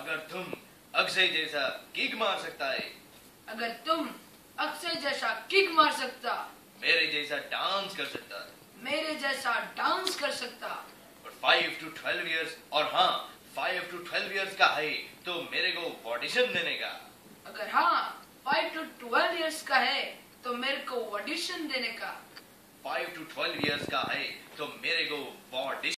अगर तुम अक्षय जैसा किक मार सकता है, अगर तुम अक्षय जैसा किक मार सकता, मेरे जैसा डांस कर सकता, मेरे जैसा डांस कर सकता, और 5 to 12 years, और हाँ 5 to 12 years का है तो मेरे को ऑडिशन देने का। अगर हाँ 5 to 12 years का है तो मेरे को ऑडिशन देने का। 5 to 12 years का है तो मेरे को ऑडिशन